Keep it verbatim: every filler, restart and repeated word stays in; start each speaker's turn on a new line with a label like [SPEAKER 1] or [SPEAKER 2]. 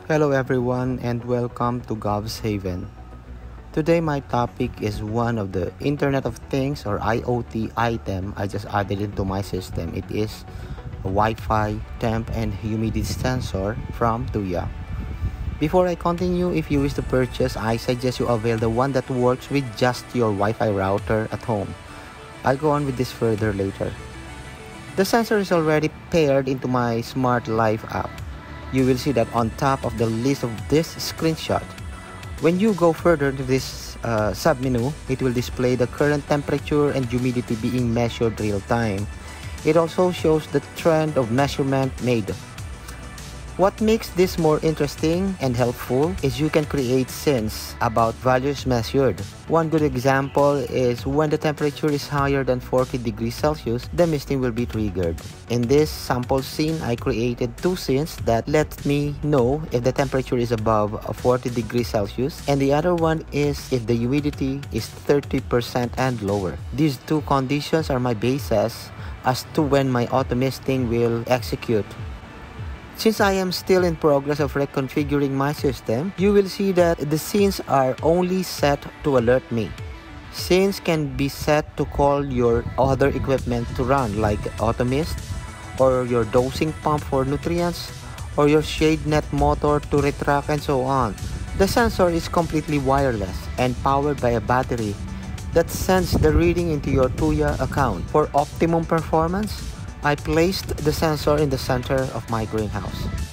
[SPEAKER 1] Hello everyone and welcome to Gov's Haven. Today my topic is one of the Internet of Things or I O T item I just added into my system. It is a Wi-Fi temp and humidity sensor from Tuya. Before I continue, if you wish to purchase, I suggest you avail the one that works with just your Wi-Fi router at home. I'll go on with this further later. The sensor is already paired into my Smart Life app. You will see that on top of the list of this screenshot. When you go further to this uh, submenu, it will display the current temperature and humidity being measured real time. It also shows the trend of measurement made. What makes this more interesting and helpful is you can create scenes about values measured. One good example is when the temperature is higher than forty degrees Celsius, the misting will be triggered. In this sample scene, I created two scenes that let me know if the temperature is above forty degrees Celsius, and the other one is if the humidity is thirty percent and lower. These two conditions are my basis as to when my auto misting will execute. Since I am still in progress of reconfiguring my system, you will see that the scenes are only set to alert me. Scenes can be set to call your other equipment to run, like auto mist, or your dosing pump for nutrients, or your shade net motor to retract, and so on. The sensor is completely wireless and powered by a battery that sends the reading into your Tuya account. For optimum performance, I placed the sensor in the center of my greenhouse.